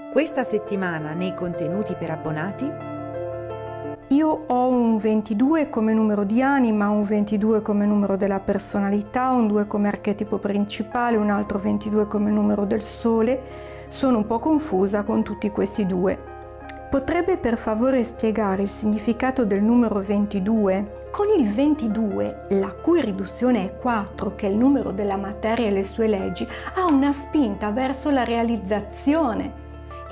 Questa settimana nei contenuti per abbonati. Io ho un 22 come numero di anima, un 22 come numero della personalità, un 2 come archetipo principale, un altro 22 come numero del sole. Sono un po' confusa con tutti questi due. Potrebbe per favore spiegare il significato del numero 22? Con il 22, la cui riduzione è 4, che è il numero della materia e le sue leggi, ha una spinta verso la realizzazione.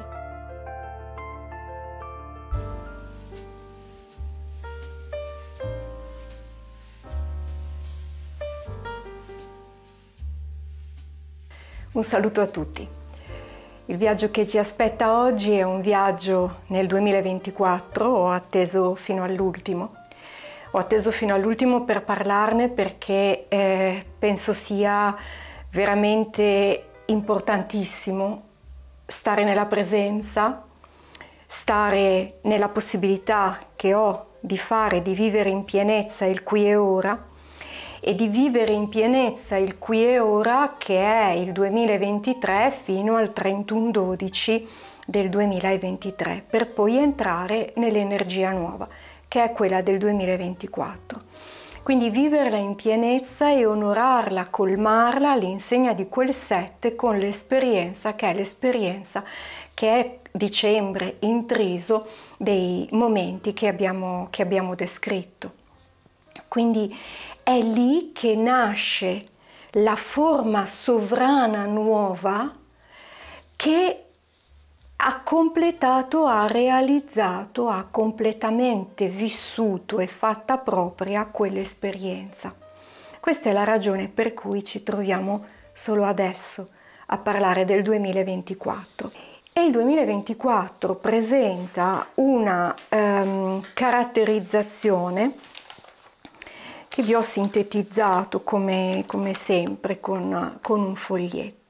Un saluto a tutti. Il viaggio che ci aspetta oggi è un viaggio nel 2024, ho atteso fino all'ultimo. Ho atteso fino all'ultimo per parlarne perché penso sia veramente importantissimo stare nella presenza, stare nella possibilità che ho di vivere in pienezza il qui e ora, e di vivere in pienezza il qui e ora che è il 2023 fino al 31/12 del 2023, per poi entrare nell'energia nuova che è quella del 2024. Quindi viverla in pienezza e onorarla, colmarla all'insegna di quel 7 con l'esperienza che è dicembre, intriso dei momenti che abbiamo descritto. Quindi è lì che nasce la forma sovrana nuova che ha completato, ha realizzato, ha completamente vissuto e fatta propria quell'esperienza. Questa è la ragione per cui ci troviamo solo adesso a parlare del 2024. E il 2024 presenta una caratterizzazione che vi ho sintetizzato come sempre con un foglietto.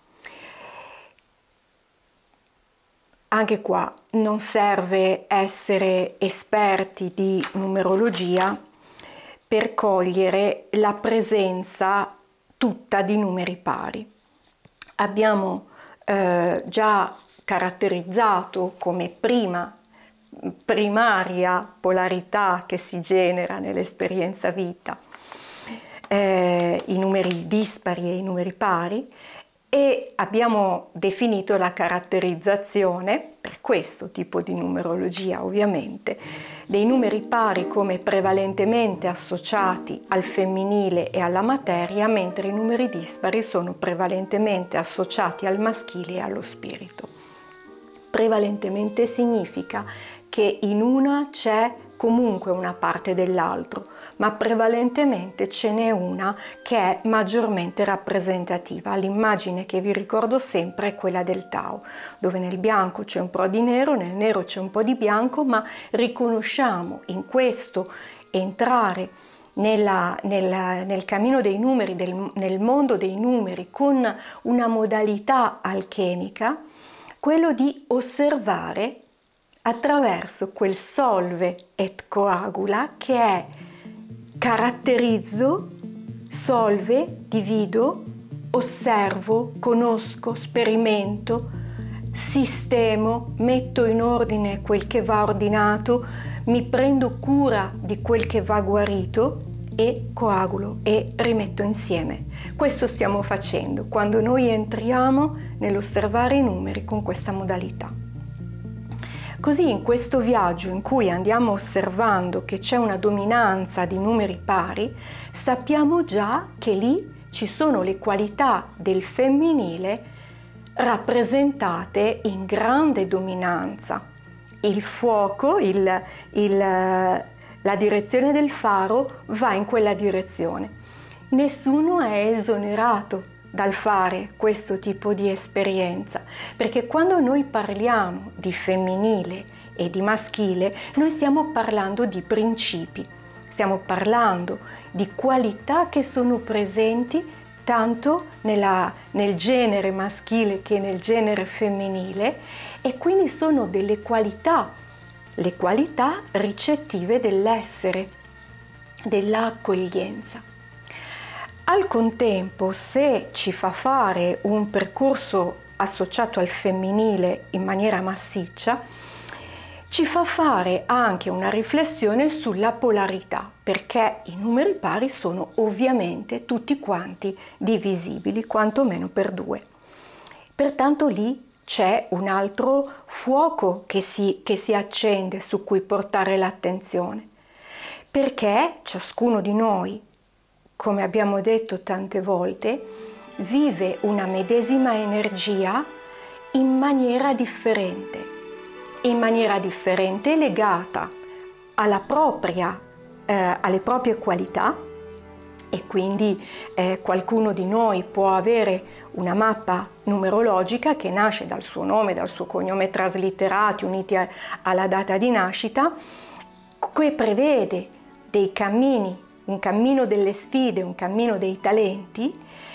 Anche qua non serve essere esperti di numerologia per cogliere la presenza tutta di numeri pari. Abbiamo già caratterizzato come primaria polarità che si genera nell'esperienza vita i numeri dispari e i numeri pari, e abbiamo definito la caratterizzazione, per questo tipo di numerologia ovviamente, dei numeri pari come prevalentemente associati al femminile e alla materia, mentre i numeri dispari sono prevalentemente associati al maschile e allo spirito. Prevalentemente significa che in una c'è comunque una parte dell'altro, ma prevalentemente ce n'è una che è maggiormente rappresentativa. L'immagine che vi ricordo sempre è quella del Tao, dove nel bianco c'è un po' di nero, nel nero c'è un po' di bianco, ma riconosciamo in questo entrare nel cammino dei numeri, nel mondo dei numeri, con una modalità alchemica, quello di osservare attraverso quel solve et coagula che è caratterizzo, solve, divido, osservo, conosco, sperimento, sistemo, metto in ordine quel che va ordinato, mi prendo cura di quel che va guarito e coagulo e rimetto insieme. Questo stiamo facendo quando noi entriamo nell'osservare i numeri con questa modalità. Così in questo viaggio in cui andiamo osservando che c'è una dominanza di numeri pari, sappiamo già che lì ci sono le qualità del femminile rappresentate in grande dominanza. Il fuoco, la direzione del faro va in quella direzione. Nessuno è esonerato dal fare questo tipo di esperienza, perché quando noi parliamo di femminile e di maschile, noi stiamo parlando di principi, stiamo parlando di qualità che sono presenti tanto nel genere maschile che nel genere femminile, e quindi sono delle qualità, le qualità ricettive dell'essere, dell'accoglienza. Al contempo, se ci fa fare un percorso associato al femminile in maniera massiccia, ci fa fare anche una riflessione sulla polarità, perché i numeri pari sono ovviamente tutti quanti divisibili, quantomeno per 2. Pertanto lì c'è un altro fuoco che si accende su cui portare l'attenzione, perché ciascuno di noi, come abbiamo detto tante volte, vive una medesima energia in maniera differente legata alle proprie qualità, e quindi qualcuno di noi può avere una mappa numerologica che nasce dal suo nome, dal suo cognome traslitterati, uniti alla data di nascita, che prevede dei cammini, un cammino delle sfide, un cammino dei talenti,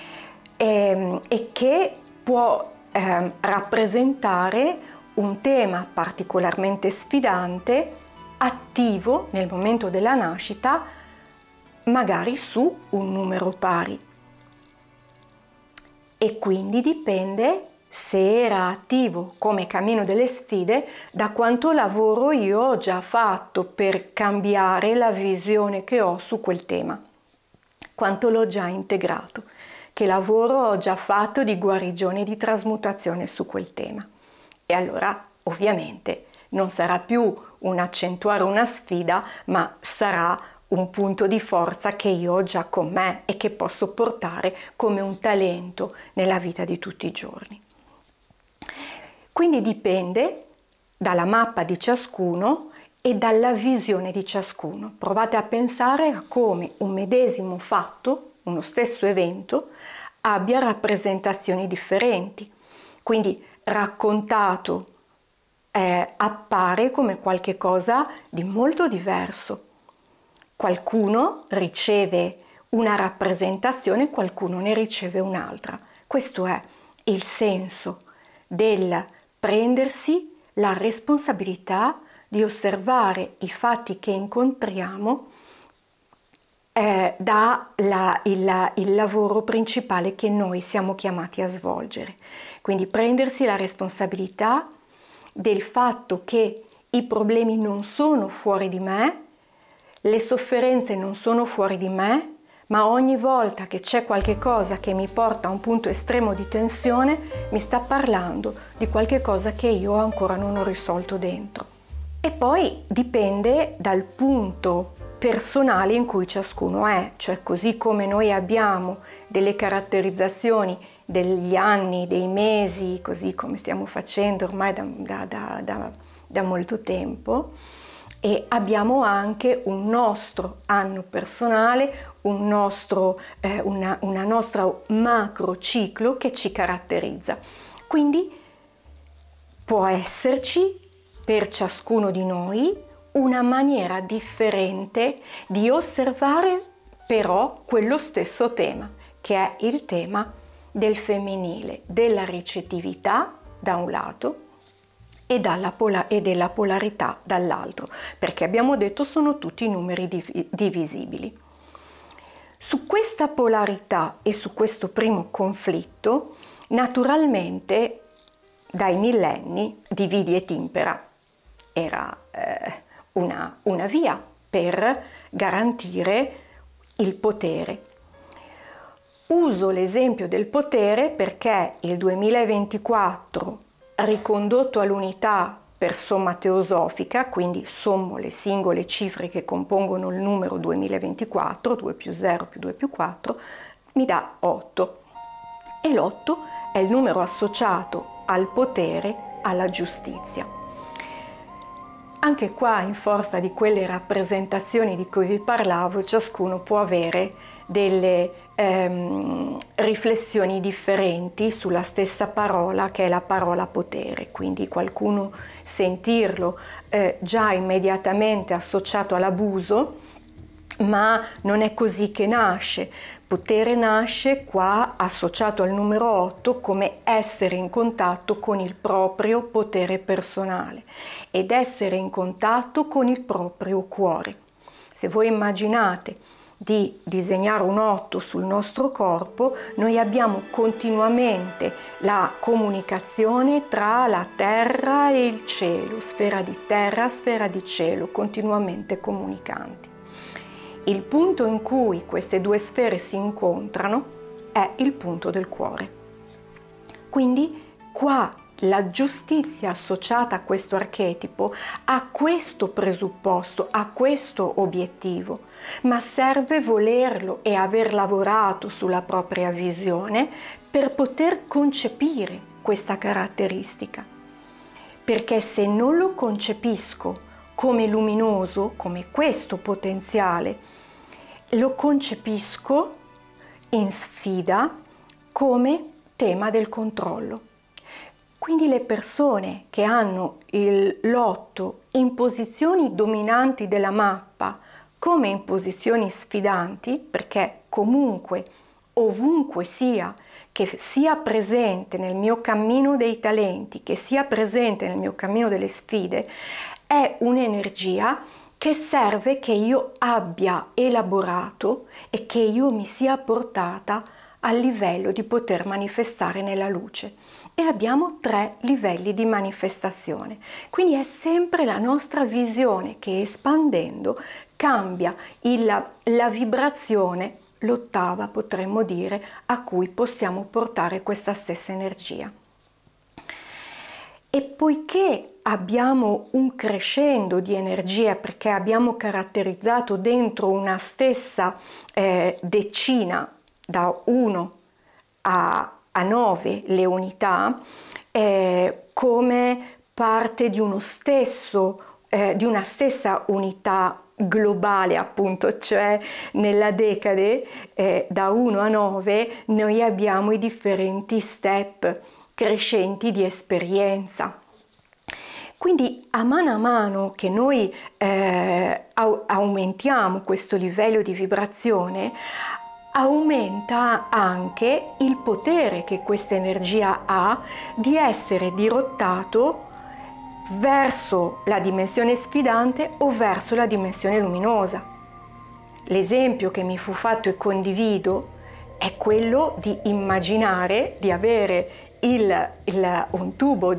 e che può rappresentare un tema particolarmente sfidante, attivo nel momento della nascita, magari su un numero pari. E quindi dipende, se era attivo come cammino delle sfide, da quanto lavoro io ho già fatto per cambiare la visione che ho su quel tema, quanto l'ho già integrato, che lavoro ho già fatto di guarigione e di trasmutazione su quel tema. E allora ovviamente non sarà più un accentuare una sfida, ma sarà un punto di forza che io ho già con me e che posso portare come un talento nella vita di tutti i giorni. Quindi dipende dalla mappa di ciascuno e dalla visione di ciascuno. Provate a pensare a come un medesimo fatto, uno stesso evento, abbia rappresentazioni differenti. Quindi raccontato appare come qualche cosa di molto diverso. Qualcuno riceve una rappresentazione, qualcuno ne riceve un'altra. Questo è il senso del prendersi la responsabilità di osservare i fatti che incontriamo il lavoro principale che noi siamo chiamati a svolgere. Quindi prendersi la responsabilità del fatto che i problemi non sono fuori di me, le sofferenze non sono fuori di me, ma ogni volta che c'è qualche cosa che mi porta a un punto estremo di tensione, mi sta parlando di qualche cosa che io ancora non ho risolto dentro. E poi dipende dal punto personale in cui ciascuno è, cioè così come noi abbiamo delle caratterizzazioni degli anni, dei mesi, così come stiamo facendo ormai da molto tempo, e abbiamo anche un nostro anno personale, una nostra macro ciclo che ci caratterizza. Quindi può esserci per ciascuno di noi una maniera differente di osservare però quello stesso tema, che è il tema del femminile, della ricettività da un lato e della polarità dall'altro, perché abbiamo detto sono tutti numeri divisibili. Su questa polarità e su questo primo conflitto, naturalmente dai millenni dividi et impera era una via per garantire il potere. Uso l'esempio del potere perché il 2024, ricondotto all'unità per somma teosofica, quindi sommo le singole cifre che compongono il numero 2024, 2 più 0 più 2 più 4, mi dà 8. E l'8 è il numero associato al potere, alla giustizia. Anche qua, in forza di quelle rappresentazioni di cui vi parlavo, ciascuno può avere delle riflessioni differenti sulla stessa parola, che è la parola potere. Quindi qualcuno sentirlo già immediatamente associato all'abuso, ma non è così che nasce. Potere nasce qua associato al numero 8 come essere in contatto con il proprio potere personale ed essere in contatto con il proprio cuore. Se voi immaginate di disegnare un 8 sul nostro corpo, noi abbiamo continuamente la comunicazione tra la terra e il cielo, sfera di terra, sfera di cielo, continuamente comunicanti. Il punto in cui queste due sfere si incontrano è il punto del cuore. Quindi qua la giustizia associata a questo archetipo ha questo presupposto, ha questo obiettivo, ma serve volerlo e aver lavorato sulla propria visione per poter concepire questa caratteristica. Perché se non lo concepisco come luminoso, come questo potenziale, lo concepisco in sfida come tema del controllo. Quindi le persone che hanno l'otto in posizioni dominanti della mappa come in posizioni sfidanti, perché comunque, ovunque sia, che sia presente nel mio cammino dei talenti, che sia presente nel mio cammino delle sfide, è un'energia che serve che io abbia elaborato e che io mi sia portata al livello di poter manifestare nella luce. E abbiamo 3 livelli di manifestazione. Quindi è sempre la nostra visione che, espandendo, cambia la vibrazione, l'ottava potremmo dire, a cui possiamo portare questa stessa energia. E poiché abbiamo un crescendo di energia, perché abbiamo caratterizzato dentro una stessa decina, da 1 a 9 le unità, come parte di uno stesso, di una stessa unità globale, appunto, cioè nella decade da 1 a 9 noi abbiamo i differenti step crescenti di esperienza. Quindi a mano che noi aumentiamo questo livello di vibrazione, aumenta anche il potere che questa energia ha di essere dirottato verso la dimensione sfidante o verso la dimensione luminosa. L'esempio che mi fu fatto e condivido è quello di immaginare di avere un tubo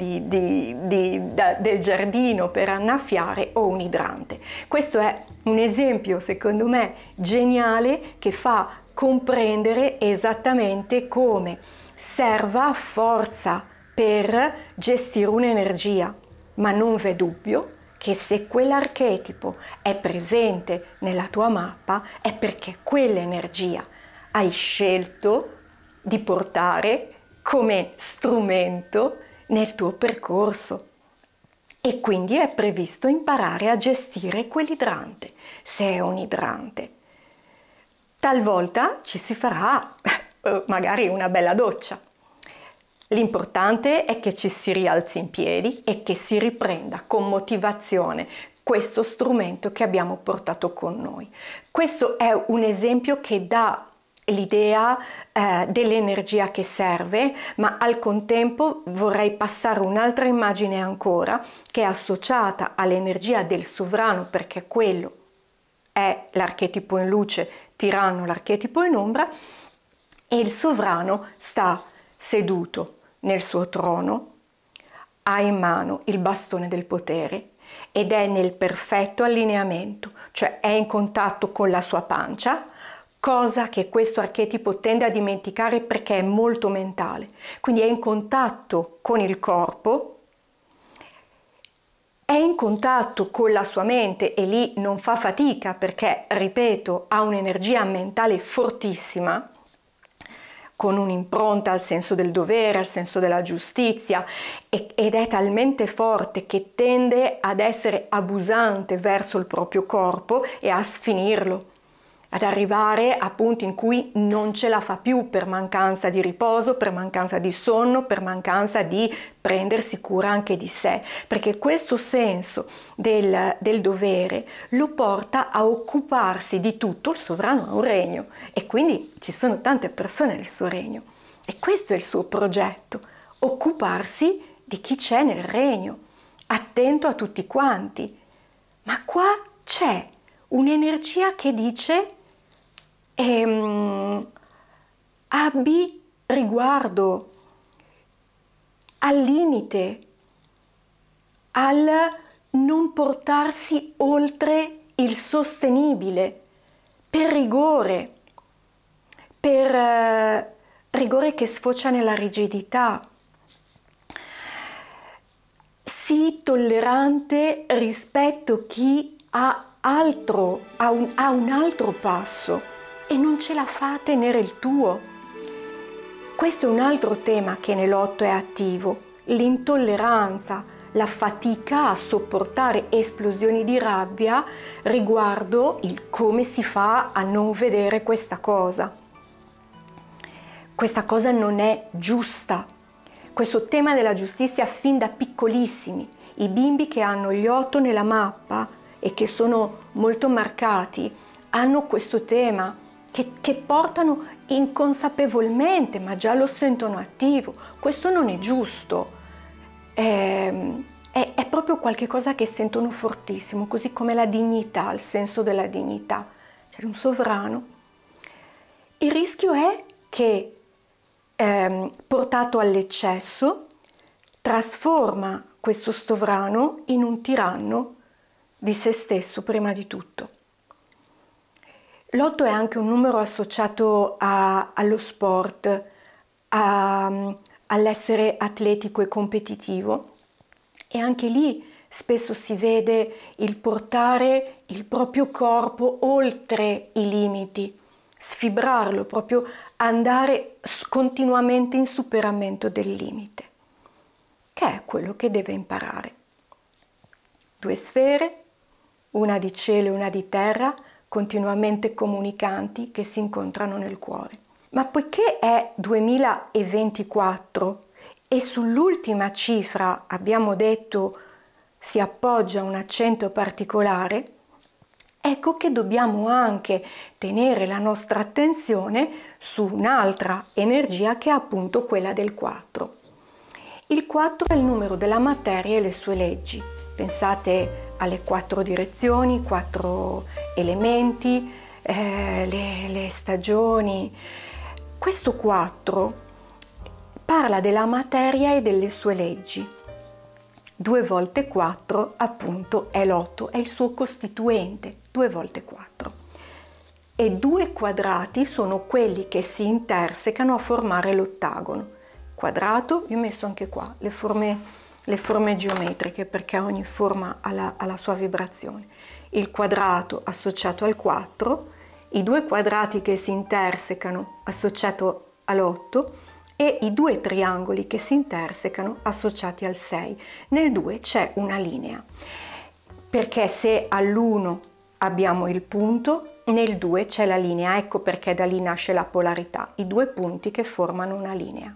del giardino per annaffiare o un idrante. Questo è un esempio, secondo me, geniale, che fa comprendere esattamente come serva forza per gestire un'energia, ma non v'è dubbio che se quell'archetipo è presente nella tua mappa è perché quell'energia hai scelto di portare come strumento nel tuo percorso. E quindi è previsto imparare a gestire quell'idrante, se è un idrante. Talvolta ci si farà magari una bella doccia. L'importante è che ci si rialzi in piedi e che si riprenda con motivazione questo strumento che abbiamo portato con noi. Questo è un esempio che dà l'idea dell'energia che serve, ma al contempo vorrei passare un'altra immagine ancora che è associata all'energia del sovrano, perché quello è l'archetipo in luce, tiranno l'archetipo in ombra, e il sovrano sta seduto nel suo trono, ha in mano il bastone del potere ed è nel perfetto allineamento, cioè è in contatto con la sua pancia, cosa che questo archetipo tende a dimenticare perché è molto mentale. Quindi è in contatto con il corpo, è in contatto con la sua mente e lì non fa fatica perché, ripeto, ha un'energia mentale fortissima, con un'impronta al senso del dovere, al senso della giustizia, ed è talmente forte che tende ad essere abusante verso il proprio corpo e a sfinirlo, ad arrivare a punti in cui non ce la fa più per mancanza di riposo, per mancanza di sonno, per mancanza di prendersi cura anche di sé, perché questo senso del dovere lo porta a occuparsi di tutto. Il sovrano ha un regno e quindi ci sono tante persone nel suo regno e questo è il suo progetto, occuparsi di chi c'è nel regno, attento a tutti quanti. Ma qua c'è un'energia che dice: abbi riguardo al limite, al non portarsi oltre il sostenibile, per rigore che sfocia nella rigidità. Sii tollerante rispetto a chi ha un altro passo e non ce la fa a tenere il tuo. Questo è un altro tema che nell'8 è attivo, l'intolleranza, la fatica a sopportare esplosioni di rabbia riguardo il come si fa a non vedere questa cosa. Questa cosa non è giusta. Questo tema della giustizia fin da piccolissimi. I bimbi che hanno gli 8 nella mappa e che sono molto marcati hanno questo tema che portano inconsapevolmente, ma già lo sentono attivo. Questo non è giusto. È proprio qualcosa che sentono fortissimo, così come la dignità, il senso della dignità. C'è un sovrano. Il rischio è che, portato all'eccesso, trasforma questo sovrano in un tiranno di se stesso prima di tutto. L'8 è anche un numero associato allo sport, all'essere atletico e competitivo, e anche lì spesso si vede il portare il proprio corpo oltre i limiti, sfibrarlo, proprio andare continuamente in superamento del limite, che è quello che deve imparare. 2 sfere, una di cielo e una di terra, continuamente comunicanti che si incontrano nel cuore. Ma poiché è 2024 e sull'ultima cifra abbiamo detto si appoggia un accento particolare, ecco che dobbiamo anche tenere la nostra attenzione su un'altra energia che è appunto quella del 4. Il 4 è il numero della materia e le sue leggi. Pensate alle 4 direzioni, 4 elementi, le stagioni. Questo 4 parla della materia e delle sue leggi. 2 volte 4 appunto è l'8, è il suo costituente, 2 volte 4. E 2 quadrati sono quelli che si intersecano a formare l'ottagono. Quadrato, io ho messo anche qua le forme geometriche perché ogni forma ha la sua vibrazione. Il quadrato associato al 4, i 2 quadrati che si intersecano associato all'8 e i 2 triangoli che si intersecano associati al 6. Nel 2 c'è una linea, perché se all'1 abbiamo il punto, nel 2 c'è la linea, ecco perché da lì nasce la polarità, i 2 punti che formano una linea.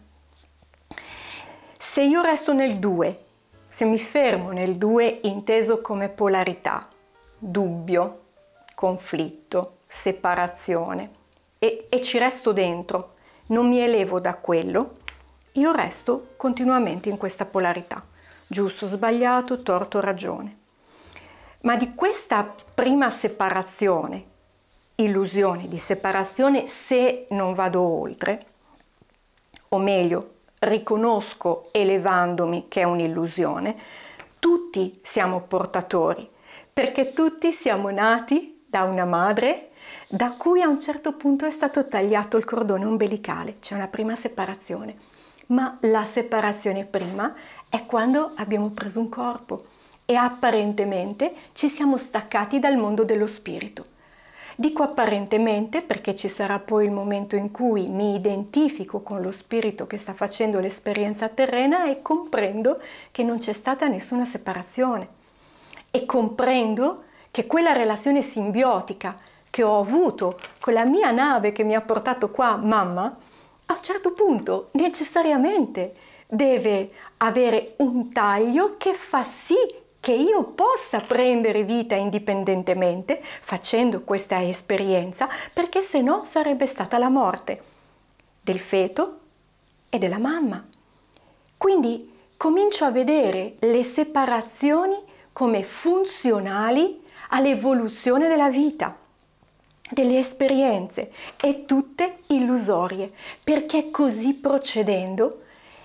Se io resto nel 2, se mi fermo nel 2 inteso come polarità, dubbio, conflitto, separazione e ci resto dentro, non mi elevo da quello, io resto continuamente in questa polarità, giusto, sbagliato, torto, ragione. Ma di questa prima separazione, illusione di separazione se non vado oltre, o meglio, riconosco elevandomi che è un'illusione, tutti siamo portatori, perché tutti siamo nati da una madre da cui a un certo punto è stato tagliato il cordone ombelicale, c'è una prima separazione, ma la separazione prima è quando abbiamo preso un corpo e apparentemente ci siamo staccati dal mondo dello spirito. Dico apparentemente perché ci sarà poi il momento in cui mi identifico con lo spirito che sta facendo l'esperienza terrena e comprendo che non c'è stata nessuna separazione e comprendo che quella relazione simbiotica che ho avuto con la mia nave che mi ha portato qua, mamma, a un certo punto necessariamente deve avere un taglio che fa sì che io possa prendere vita indipendentemente facendo questa esperienza, perché se no sarebbe stata la morte del feto e della mamma. Quindi comincio a vedere le separazioni come funzionali all'evoluzione della vita. delle esperienze e tutte illusorie, perché così procedendo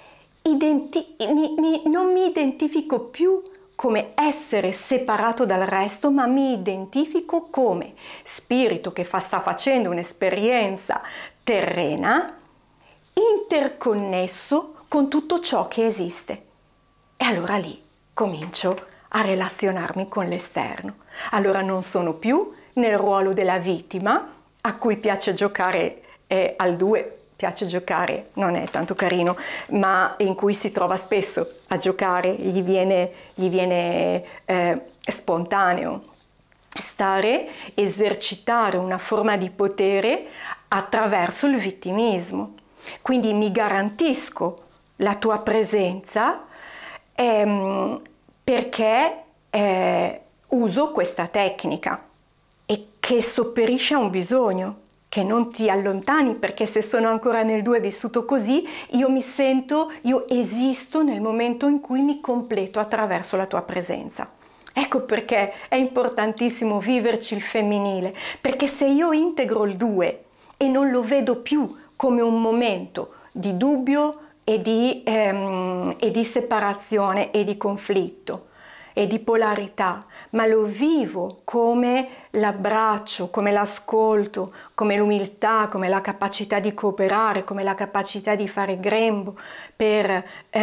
non mi identifico più come essere separato dal resto, ma mi identifico come spirito che sta facendo un'esperienza terrena, interconnesso con tutto ciò che esiste. E allora lì comincio a relazionarmi con l'esterno. Allora non sono più nel ruolo della vittima, a cui piace giocare al 2, piace giocare, non è tanto carino, ma in cui si trova spesso a giocare, gli viene spontaneo stare, esercitare una forma di potere attraverso il vittimismo. Quindi mi garantisco la tua presenza perché uso questa tecnica e che sopperisce a un bisogno, che non ti allontani, perché se sono ancora nel 2 vissuto così, io esisto nel momento in cui mi completo attraverso la tua presenza. Ecco perché è importantissimo viverci il femminile, perché se io integro il 2 e non lo vedo più come un momento di dubbio e di separazione e di conflitto e di polarità, ma lo vivo come l'abbraccio, come l'ascolto, come l'umiltà, come la capacità di cooperare, come la capacità di fare grembo per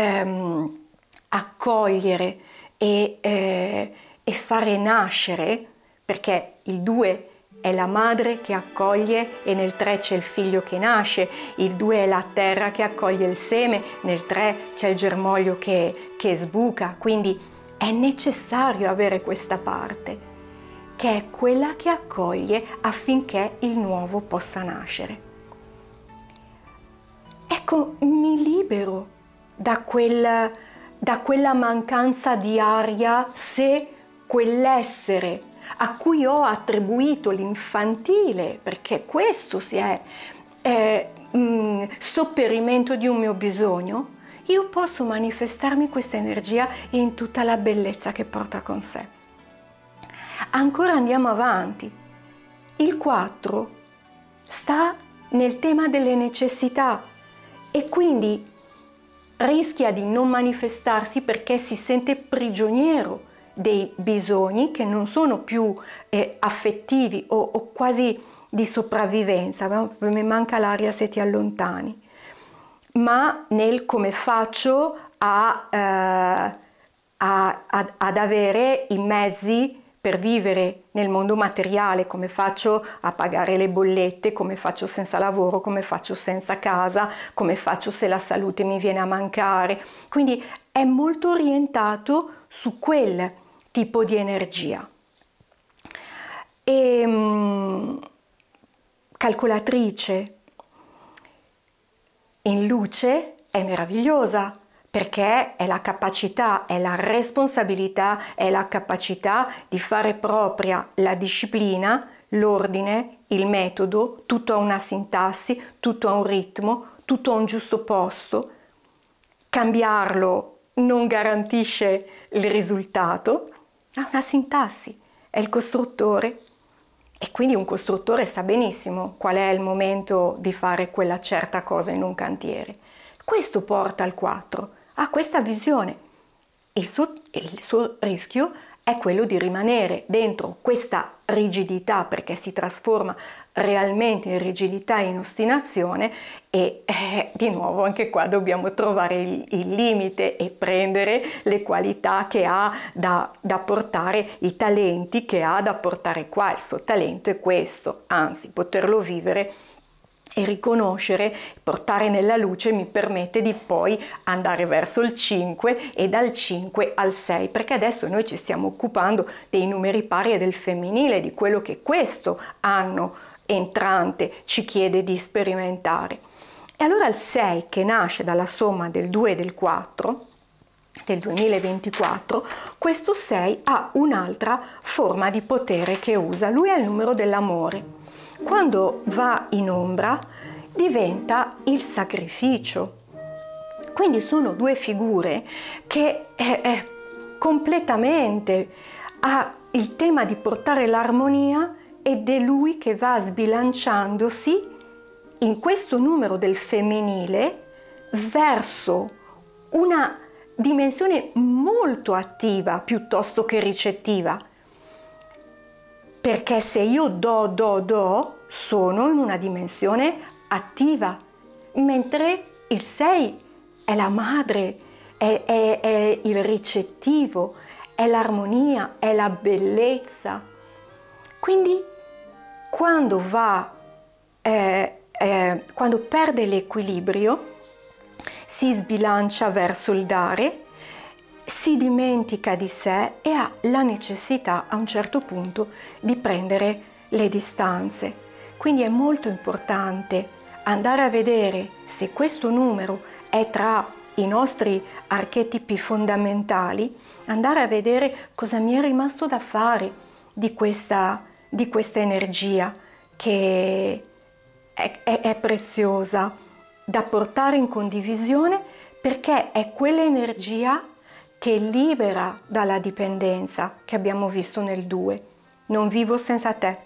accogliere e fare nascere, perché il 2 è la madre che accoglie e nel 3 c'è il figlio che nasce, il 2 è la terra che accoglie il seme, nel 3 c'è il germoglio che sbuca, quindi è necessario avere questa parte, che è quella che accoglie affinché il nuovo possa nascere. Ecco, mi libero da quella mancanza di aria se quell'essere a cui ho attribuito l'infantile, perché questo è sopperimento di un mio bisogno, io posso manifestarmi questa energia in tutta la bellezza che porta con sé. Ancora andiamo avanti. Il 4 sta nel tema delle necessità e quindi rischia di non manifestarsi perché si sente prigioniero dei bisogni che non sono più affettivi o quasi di sopravvivenza. Mi manca l'aria se ti allontani. Ma nel come faccio ad avere i mezzi per vivere nel mondo materiale, come faccio a pagare le bollette, come faccio senza lavoro, come faccio senza casa, come faccio se la salute mi viene a mancare. Quindi è molto orientato su quel tipo di energia. Calcolatrice in luce è meravigliosa perché è la capacità, è la responsabilità, è la capacità di fare propria la disciplina, l'ordine, il metodo, tutto ha una sintassi, tutto ha un ritmo, tutto ha un giusto posto. Cambiarlo non garantisce il risultato, ha una sintassi, è il costruttore. E quindi un costruttore sa benissimo qual è il momento di fare quella certa cosa in un cantiere. Questo porta al 4, a questa visione. Il suo rischio è quello di rimanere dentro questa rigidità, perché si trasforma realmente in rigidità e in ostinazione e di nuovo anche qua dobbiamo trovare il limite e prendere le qualità che ha da portare, i talenti che ha da portare qua. Il suo talento è questo, anzi poterlo vivere e riconoscere, portare nella luce mi permette di poi andare verso il 5 e dal 5 al 6, perché adesso noi ci stiamo occupando dei numeri pari e del femminile, di quello che questo anno entrante ci chiede di sperimentare. E allora il 6, che nasce dalla somma del 2 e del 4, del 2024, questo 6 ha un'altra forma di potere che usa. Lui è il numero dell'amore. Quando va in ombra diventa il sacrificio. Quindi sono due figure che completamente ha il tema di portare l'armonia ed è lui che va sbilanciandosi in questo numero del femminile verso una dimensione molto attiva piuttosto che ricettiva. Perché se io do, sono in una dimensione attiva, mentre il 6 è la madre, è il ricettivo, è l'armonia, è la bellezza. Quindi quando quando perde l'equilibrio, si sbilancia verso il dare, si dimentica di sé e ha la necessità a un certo punto di prendere le distanze. Quindi è molto importante andare a vedere se questo numero è tra i nostri archetipi fondamentali, andare a vedere cosa mi è rimasto da fare di questa energia che è preziosa da portare in condivisione, perché è quell'energia che libera dalla dipendenza che abbiamo visto nel 2. Non vivo senza te.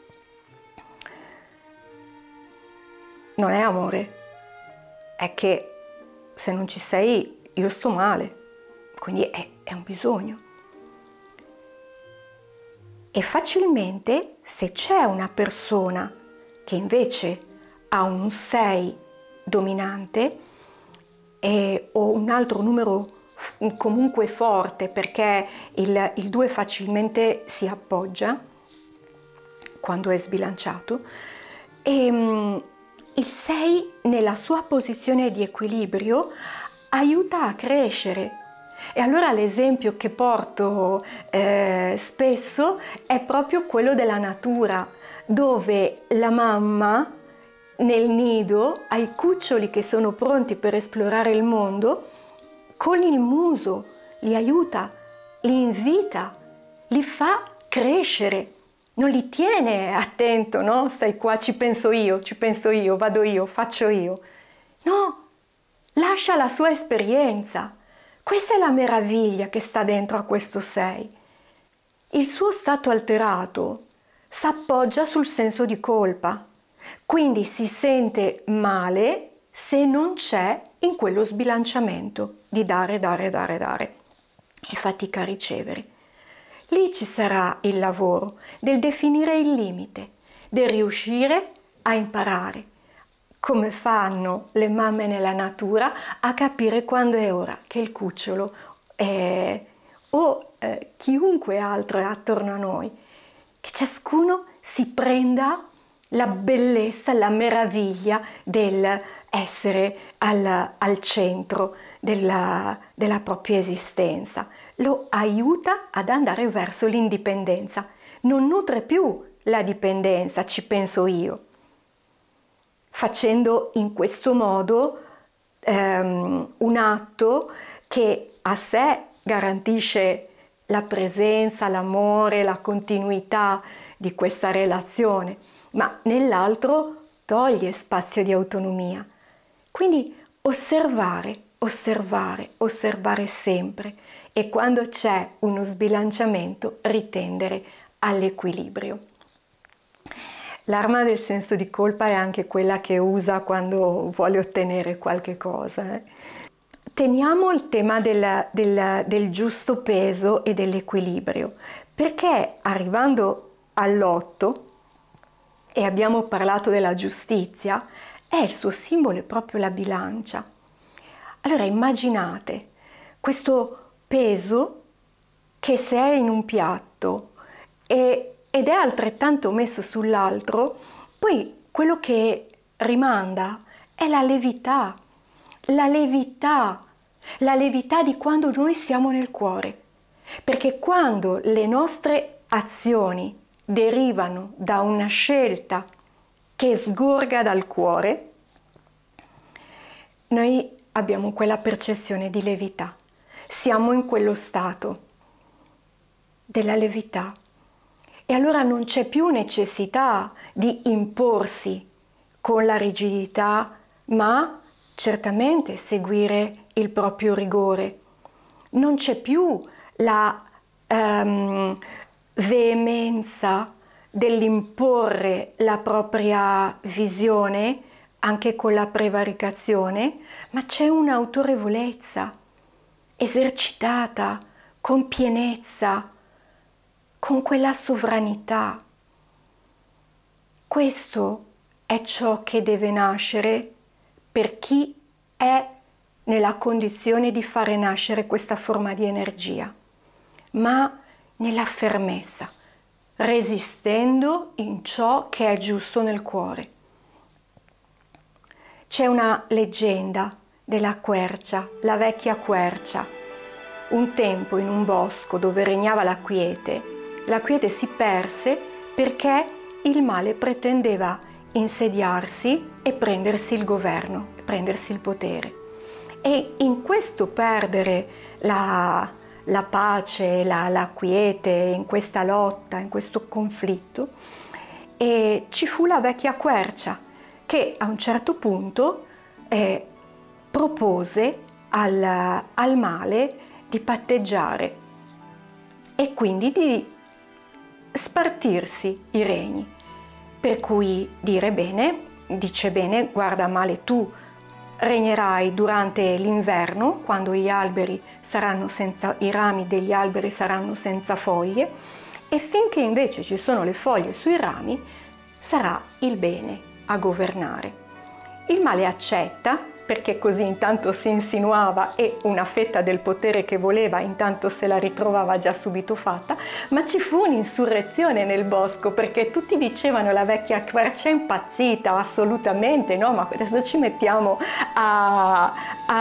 Non è amore, è che se non ci sei io sto male, quindi è un bisogno. E facilmente, se c'è una persona che invece ha un 6 dominante o un altro numero comunque forte, perché il 2 facilmente si appoggia quando è sbilanciato, e il 6 nella sua posizione di equilibrio aiuta a crescere. E allora l'esempio che porto spesso è proprio quello della natura, dove la mamma nel nido ha i cuccioli che sono pronti per esplorare il mondo, con il muso li aiuta, li invita, li fa crescere, non li tiene attento, no? Stai qua, ci penso io, vado io, faccio io. No, lascia la sua esperienza. Questa è la meraviglia che sta dentro a questo 6. Il suo stato alterato s'appoggia sul senso di colpa, quindi si sente male se non c'è in quello sbilanciamento di dare e fatica a ricevere. Lì ci sarà il lavoro del definire il limite, del riuscire a imparare, come fanno le mamme nella natura, a capire quando è ora che il cucciolo chiunque altro è attorno a noi, che ciascuno si prenda la bellezza, la meraviglia del essere al centro della propria esistenza. Lo aiuta ad andare verso l'indipendenza. Non nutre più la dipendenza, ci penso io. Facendo in questo modo un atto che a sé garantisce la presenza, l'amore, la continuità di questa relazione, ma nell'altro toglie spazio di autonomia. Quindi osservare sempre, e quando c'è uno sbilanciamento ritendere all'equilibrio. L'arma del senso di colpa è anche quella che usa quando vuole ottenere qualche cosa. Teniamo il tema del giusto peso e dell'equilibrio, perché arrivando all'8, e abbiamo parlato della giustizia, il suo simbolo è proprio la bilancia. Allora immaginate questo peso che se è in un piatto ed è altrettanto messo sull'altro, poi quello che rimanda è la levità di quando noi siamo nel cuore. Perché quando le nostre azioni derivano da una scelta che sgorga dal cuore, noi abbiamo quella percezione di levità. Siamo in quello stato della levità. E allora non c'è più necessità di imporsi con la rigidità, ma certamente seguire il proprio rigore. Non c'è più la veemenza dell'imporre la propria visione anche con la prevaricazione, ma c'è un'autorevolezza esercitata con pienezza, con quella sovranità. Questo è ciò che deve nascere per chi è nella condizione di fare nascere questa forma di energia, ma nella fermezza, resistendo in ciò che è giusto nel cuore. C'è una leggenda della quercia, la vecchia quercia. Un tempo in un bosco dove regnava la quiete si perse perché il male pretendeva insediarsi e prendersi il governo, prendersi il potere. E in questo perdere la pace, la quiete, in questa lotta, in questo conflitto, ci fu la vecchia quercia che a un certo punto propose al male di patteggiare e quindi di spartirsi i regni. Per cui dice bene, guarda male, tu regnerai durante l'inverno, quando i rami degli alberi saranno senza foglie, e finché invece ci sono le foglie sui rami, sarà il bene a governare. Il male accetta, perché così intanto si insinuava e una fetta del potere che voleva intanto se la ritrovava già subito fatta, ma ci fu un'insurrezione nel bosco perché tutti dicevano la vecchia quercia è impazzita, assolutamente no, ma adesso ci mettiamo a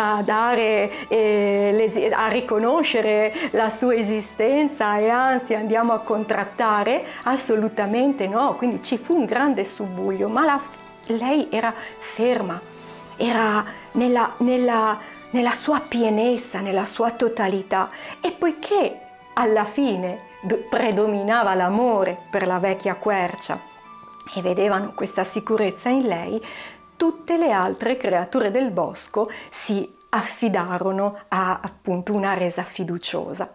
riconoscere la sua esistenza e anzi andiamo a contrattare, assolutamente no, quindi ci fu un grande subbuglio, ma lei era ferma, era nella sua pienezza, nella sua totalità, e poiché alla fine predominava l'amore per la vecchia quercia e vedevano questa sicurezza in lei, tutte le altre creature del bosco si affidarono a appunto una resa fiduciosa.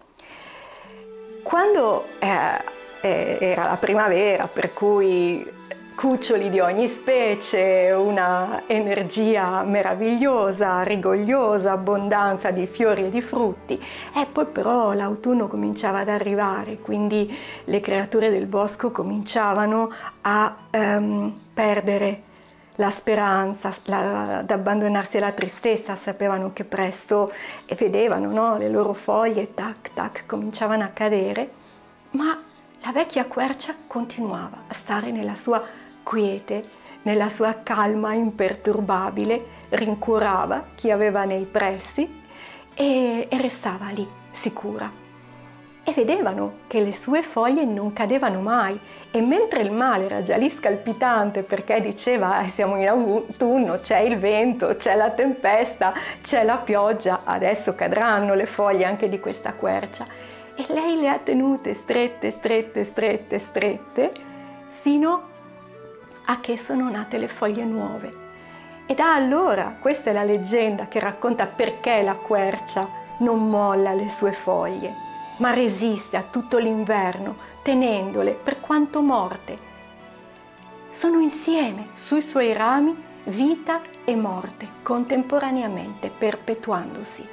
Quando era la primavera, per cui cuccioli di ogni specie, una energia meravigliosa, rigogliosa, abbondanza di fiori e di frutti, e poi però l'autunno cominciava ad arrivare, quindi le creature del bosco cominciavano a perdere la speranza, ad abbandonarsi alla tristezza, sapevano che presto, e vedevano, no? Le loro foglie tac tac cominciavano a cadere, ma la vecchia quercia continuava a stare nella sua quiete, nella sua calma imperturbabile, rincuorava chi aveva nei pressi e restava lì sicura. E vedevano che le sue foglie non cadevano mai, e mentre il male era già lì scalpitante perché diceva siamo in autunno, c'è il vento, c'è la tempesta, c'è la pioggia, adesso cadranno le foglie anche di questa quercia, e lei le ha tenute strette, strette, strette, strette, fino a che sono nate le foglie nuove. E da allora, questa è la leggenda che racconta perché la quercia non molla le sue foglie, ma resiste a tutto l'inverno, tenendole per quanto morte. Sono insieme sui suoi rami vita e morte, contemporaneamente, perpetuandosi.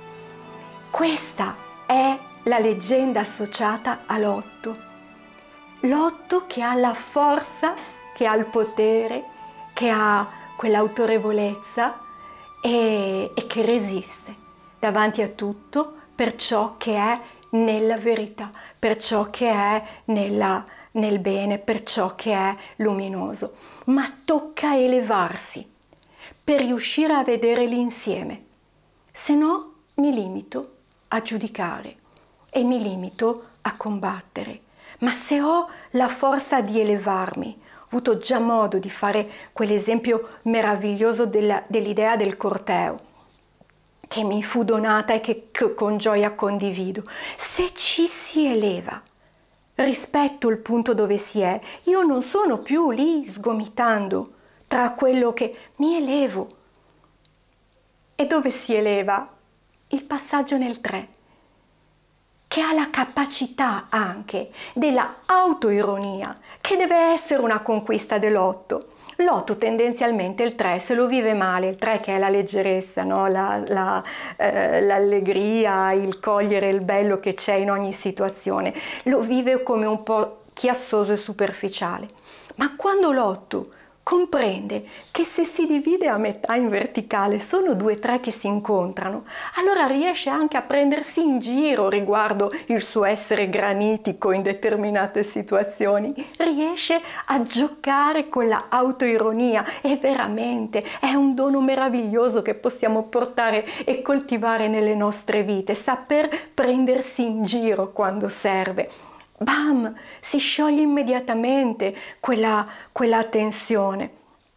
Questa è la leggenda associata all'otto. L'otto che ha la forza, che ha il potere, che ha quell'autorevolezza e che resiste davanti a tutto per ciò che è nella verità, per ciò che è nel bene, per ciò che è luminoso. Ma tocca elevarsi per riuscire a vedere l'insieme, se no mi limito a giudicare e mi limito a combattere. Ma se ho la forza di elevarmi, ho avuto già modo di fare quell'esempio meraviglioso dell'idea del corteo, che mi fu donata e che con gioia condivido. Se ci si eleva rispetto il punto dove si è, io non sono più lì sgomitando tra quello che mi elevo. E dove si eleva? Il passaggio nel tre. che ha la capacità anche della autoironia, che deve essere una conquista dell'8. L'8 tendenzialmente, il 3 se lo vive male, il 3 che è la leggerezza, no? L'allegria, il cogliere il bello che c'è in ogni situazione, lo vive come un po' chiassoso e superficiale. Ma quando l'8 comprende che se si divide a metà in verticale sono 2 3 che si incontrano, allora riesce anche a prendersi in giro riguardo il suo essere granitico in determinate situazioni, riesce a giocare con la autoironia e veramente è un dono meraviglioso che possiamo portare e coltivare nelle nostre vite, saper prendersi in giro quando serve. Bam! Si scioglie immediatamente quella tensione,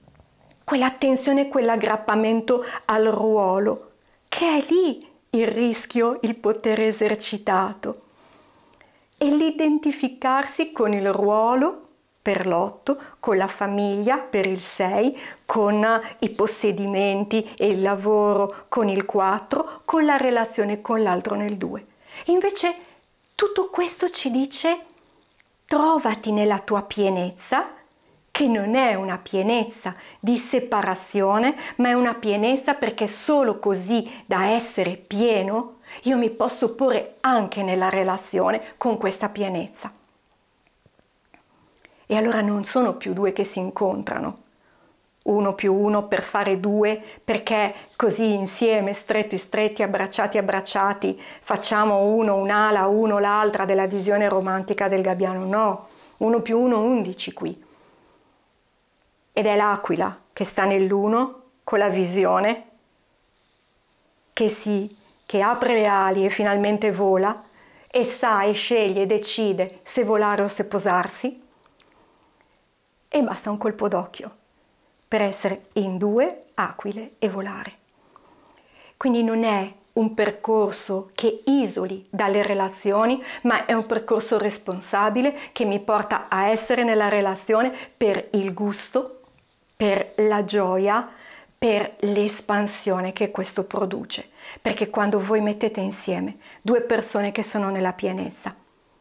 quell'aggrappamento al ruolo, che è lì il rischio, il potere esercitato. E l'identificarsi con il ruolo per l'8, con la famiglia per il 6, con i possedimenti e il lavoro con il 4, con la relazione con l'altro nel 2. Invece tutto questo ci dice: trovati nella tua pienezza, che non è una pienezza di separazione, ma è una pienezza perché solo così da essere pieno io mi posso porre anche nella relazione con questa pienezza. E allora non sono più 2 che si incontrano, 1 più 1 per fare 2, perché così insieme, stretti stretti, abbracciati, facciamo uno un'ala, uno l'altra della visione romantica del gabbiano. No, 1 più 1, 11 qui. Ed è l'aquila che sta nell'1 con la visione, che apre le ali e finalmente vola, e sa e sceglie e decide se volare o se posarsi, e basta un colpo d'occhio per essere in 2 aquile e volare. Quindi non è un percorso che isoli dalle relazioni, ma è un percorso responsabile che mi porta a essere nella relazione per il gusto, per la gioia, per l'espansione che questo produce. Perché quando voi mettete insieme 2 persone che sono nella pienezza,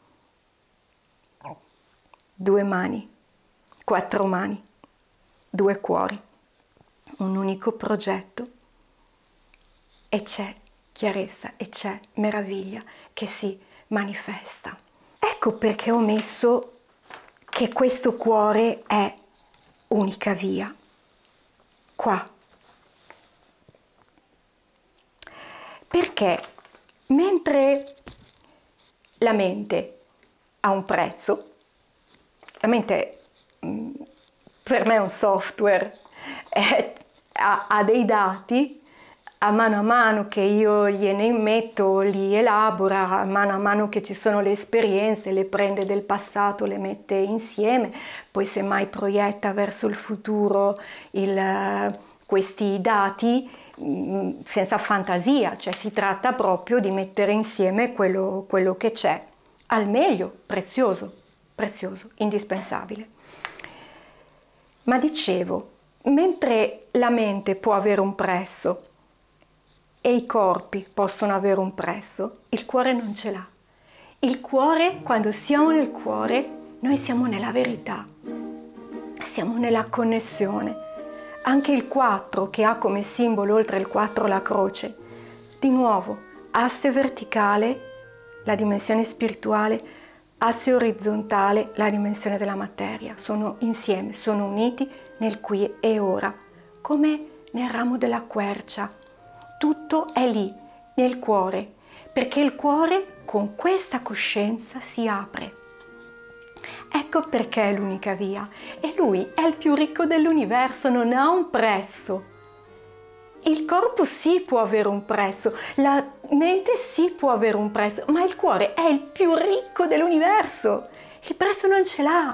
2 mani, 4 mani, 2 cuori, un unico progetto, e c'è chiarezza e c'è meraviglia che si manifesta. Ecco perché ho messo che questo cuore è unica via, qua. Perché mentre la mente ha un prezzo, la mente per me è un software, ha dei dati, a mano che io gliene immetto, li elabora, a mano che ci sono le esperienze, le prende del passato, le mette insieme, poi semmai proietta verso il futuro questi dati senza fantasia, cioè si tratta proprio di mettere insieme quello che c'è, al meglio, prezioso, indispensabile. Ma dicevo, mentre la mente può avere un prezzo e i corpi possono avere un prezzo, il cuore non ce l'ha. Il cuore, quando siamo nel cuore, noi siamo nella verità, siamo nella connessione. Anche il 4, che ha come simbolo oltre il 4 la croce, di nuovo, asse verticale, la dimensione spirituale, asse orizzontale, la dimensione della materia. Sono insieme, sono uniti nel qui e ora, come nel ramo della quercia. Tutto è lì, nel cuore, perché il cuore con questa coscienza si apre. Ecco perché è l'unica via. E lui è il più ricco dell'universo, non ha un prezzo. Il corpo sì può avere un prezzo, la mente sì può avere un prezzo, ma il cuore è il più ricco dell'universo. Il prezzo non ce l'ha.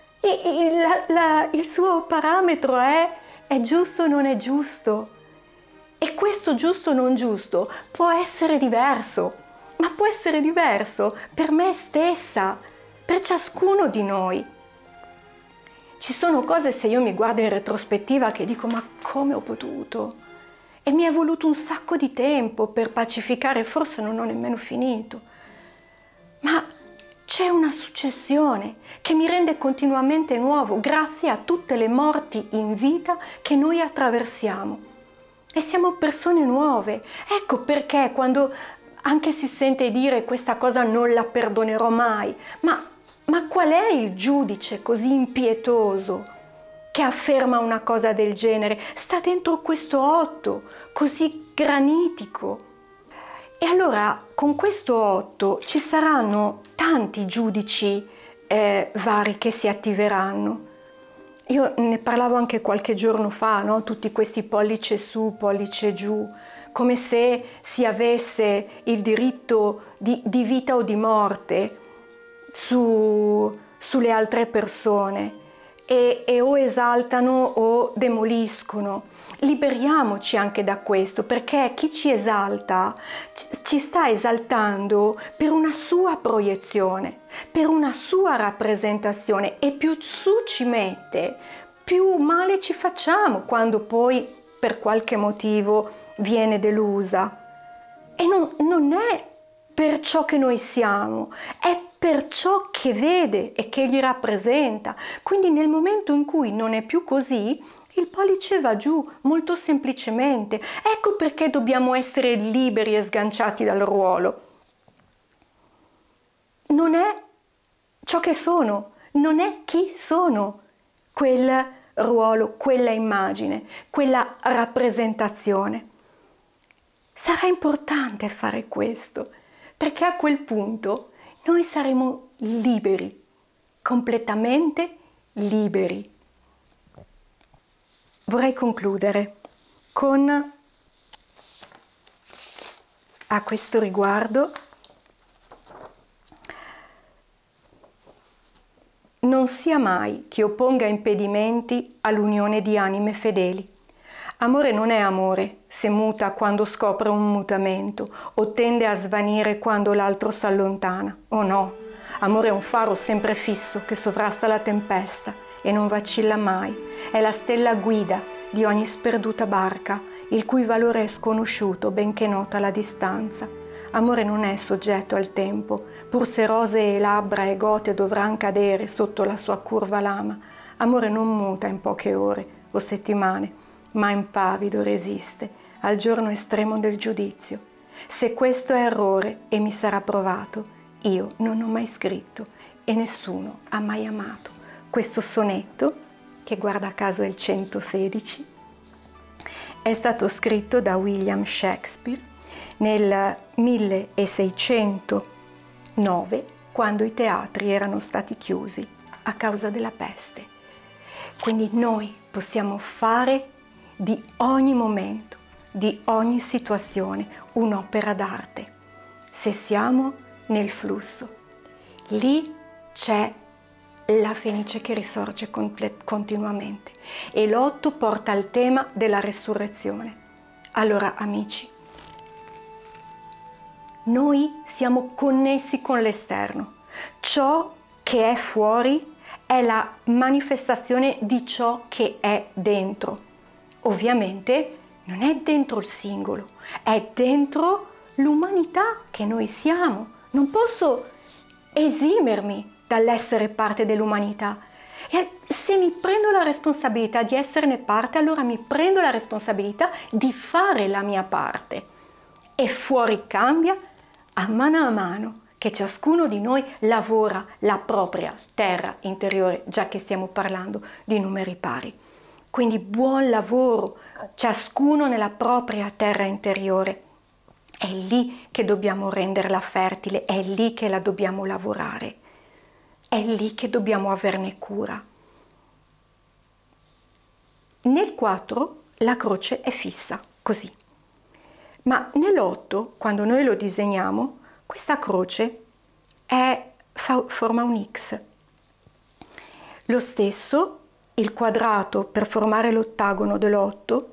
Il suo parametro è giusto o non è giusto. E questo giusto o non giusto può essere diverso, ma può essere diverso per me stessa, per ciascuno di noi. Ci sono cose, se io mi guardo in retrospettiva, che dico: ma come ho potuto? E mi è voluto un sacco di tempo per pacificare, forse non ho nemmeno finito. ma c'è una successione che mi rende continuamente nuovo grazie a tutte le morti in vita che noi attraversiamo. E siamo persone nuove. Ecco perché quando anche si sente dire questa cosa non la perdonerò mai, ma qual è il giudice così impietoso che afferma una cosa del genere? Sta dentro questo 8 così granitico. E allora con questo 8 ci saranno tanti giudici vari che si attiveranno. Io ne parlavo anche qualche giorno fa, no? Tutti questi pollice su, pollice giù, come se si avesse il diritto di vita o di morte sulle altre persone e o esaltano o demoliscono. Liberiamoci anche da questo, perché chi ci esalta ci sta esaltando per una sua proiezione, per una sua rappresentazione, e più su ci mette, più male ci facciamo quando poi per qualche motivo viene delusa. E non è per ciò che noi siamo, è per ciò che vede e che gli rappresenta. Quindi nel momento in cui non è più così, il pollice va giù, molto semplicemente. Ecco perché dobbiamo essere liberi e sganciati dal ruolo. Non è ciò che sono, non è chi sono quel ruolo, quella immagine, quella rappresentazione. Sarà importante fare questo, perché a quel punto noi saremo liberi, completamente liberi. Vorrei concludere con, a questo riguardo, non sia mai chi opponga impedimenti all'unione di anime fedeli. Amore non è amore se muta quando scopre un mutamento o tende a svanire quando l'altro s'allontana. Oh no, amore è un faro sempre fisso che sovrasta la tempesta e non vacilla mai. È la stella guida di ogni sperduta barca, il cui valore è sconosciuto benché nota la distanza. Amore non è soggetto al tempo, pur se rosee labbra e gote dovran cadere sotto la sua curva lama. Amore non muta in poche ore o settimane, ma impavido resiste al giorno estremo del giudizio. Se questo è errore e mi sarà provato, io non ho mai scritto e nessuno ha mai amato. Questo sonetto, che guarda caso è il 116, è stato scritto da William Shakespeare nel 1609, quando i teatri erano stati chiusi a causa della peste. Quindi noi possiamo fare di ogni momento, di ogni situazione, un'opera d'arte. Se siamo nel flusso, lì c'è la Fenice che risorge continuamente e l'8 porta al tema della resurrezione. Allora, amici, noi siamo connessi con l'esterno. Ciò che è fuori è la manifestazione di ciò che è dentro. Ovviamente non è dentro il singolo, è dentro l'umanità che noi siamo. Non posso esimermi dall'essere parte dell'umanità. E se mi prendo la responsabilità di esserne parte, allora mi prendo la responsabilità di fare la mia parte. E fuori cambia a mano che ciascuno di noi lavora la propria terra interiore, già che stiamo parlando di numeri pari. Quindi buon lavoro, ciascuno nella propria terra interiore. È lì che dobbiamo renderla fertile, è lì che la dobbiamo lavorare, è lì che dobbiamo averne cura. Nel 4 la croce è fissa, così. Ma nell'8, quando noi lo disegniamo, questa croce forma un X. Lo stesso, il quadrato per formare l'ottagono dell'8,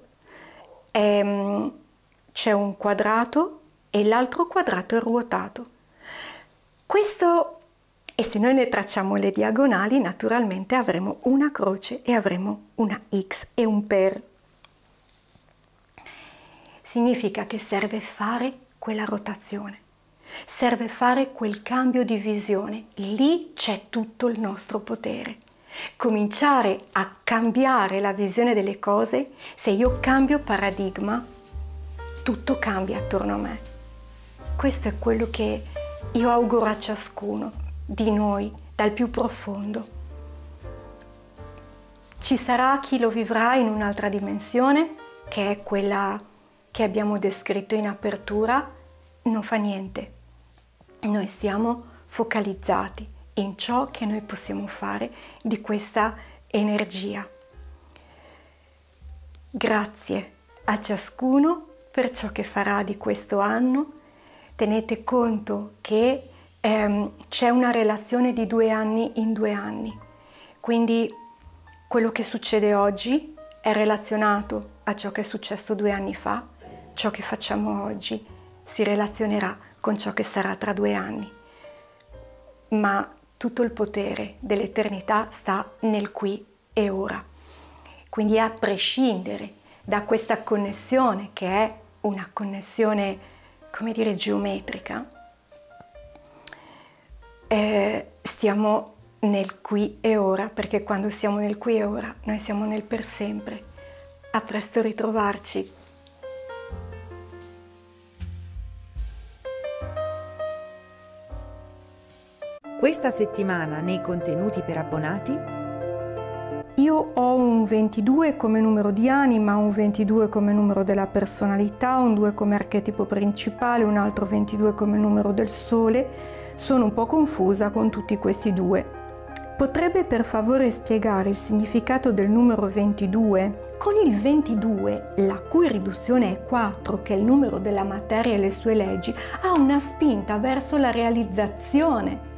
c'è un quadrato e l'altro quadrato è ruotato. Questo, e se noi ne tracciamo le diagonali, naturalmente avremo una croce e avremo una X e un per. Significa che serve fare quella rotazione. Serve fare quel cambio di visione. Lì c'è tutto il nostro potere. Cominciare a cambiare la visione delle cose. Se io cambio paradigma, tutto cambia attorno a me. Questo è quello che io auguro a ciascuno di noi, dal più profondo. Ci sarà chi lo vivrà in un'altra dimensione, che è quella che abbiamo descritto in apertura. Non fa niente. Noi stiamo focalizzati in ciò che noi possiamo fare di questa energia. Grazie a ciascuno per ciò che farà di questo anno. Tenete conto che c'è una relazione di 2 anni in 2 anni, quindi quello che succede oggi è relazionato a ciò che è successo 2 anni fa, ciò che facciamo oggi si relazionerà con ciò che sarà tra 2 anni. Ma tutto il potere dell'eternità sta nel qui e ora. Quindi a prescindere da questa connessione, che è una connessione, come dire, geometrica, stiamo nel qui e ora, perché quando siamo nel qui e ora noi siamo nel per sempre. A presto, ritrovarci. Questa settimana nei contenuti per abbonati. Io ho un 22 come numero di anima, un 22 come numero della personalità, un 2 come archetipo principale, un altro 22 come numero del sole. Sono un po' confusa con tutti questi 2. Potrebbe per favore spiegare il significato del numero 22? Con il 22, la cui riduzione è 4, che è il numero della materia e le sue leggi, ha una spinta verso la realizzazione